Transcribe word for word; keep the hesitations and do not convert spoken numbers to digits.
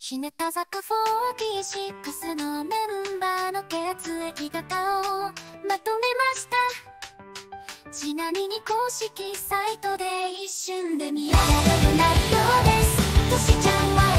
日向坂フォーティーシックスのメンバーの血液型をまとめました。ちなみに公式サイトで一瞬で見られる内容です。としちゃんは